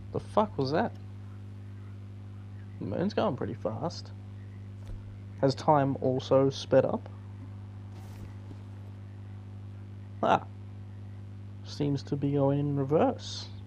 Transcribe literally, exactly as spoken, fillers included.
The fuck was that? The moon's going pretty fast. Has time also sped up? Ah. Seems to be going in reverse.